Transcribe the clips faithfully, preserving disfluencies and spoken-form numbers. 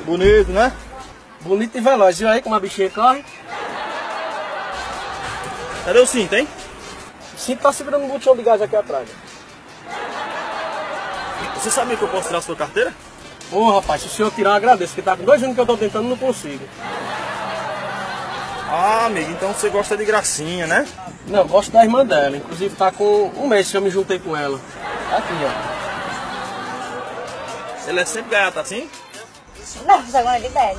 Bonito, né? Bonito e veloz. Viu aí como a bichinha corre? Cadê o cinto, hein? O cinto tá segurando um botão de gás aqui atrás. Você sabia que eu posso tirar a sua carteira? Ô, rapaz, se o senhor tirar, eu agradeço, que tá com dois anos que eu tô tentando e não consigo. Ah, amigo, então você gosta de gracinha, né? Não, gosto da irmã dela. Inclusive tá com um mês que eu me juntei com ela. Aqui, ó. Ele é sempre gaiata assim? Não, você agora de velho.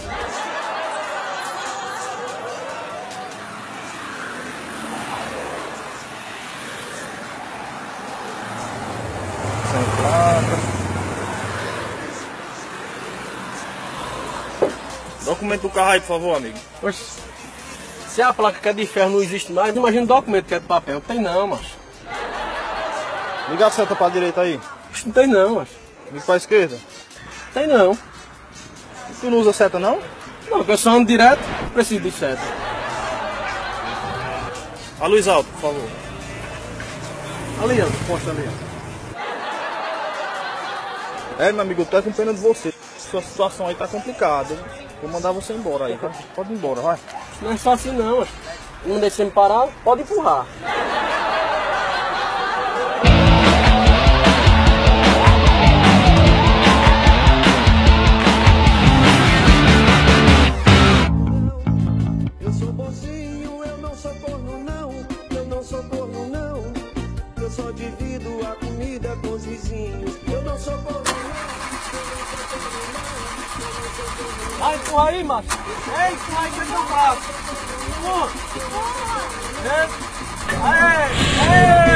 Sem placa. Documento do carro aí, por favor, amigo. Oxe, se a placa que é de ferro não existe mais, imagina o documento que é de papel. Não tem não, macho. Liga a seta pra direita aí. Não tem não, macho. Liga pra esquerda. Tem não. Tu não usa seta, não? Não, porque eu só ando direto, preciso de seta. A luz alta, por favor. Ali, ó, posta ali, ó. É, meu amigo, eu tô com pena de você. Sua situação aí tá complicada, hein? Vou mandar você embora aí. Pode, pode ir embora, vai. Não é só assim não, macho. Não deixa você me parar, pode empurrar. Eu sou bonzinho, eu não sou corno não, eu não sou corno não, eu só divido a comida com os vizinhos, eu não sou corno não, eu não sou corno não, eu não sou corno não. Vai, empurra aí, macho. Ei, empurra aí, que é teu braço. Empurra. Ei, ei, ei.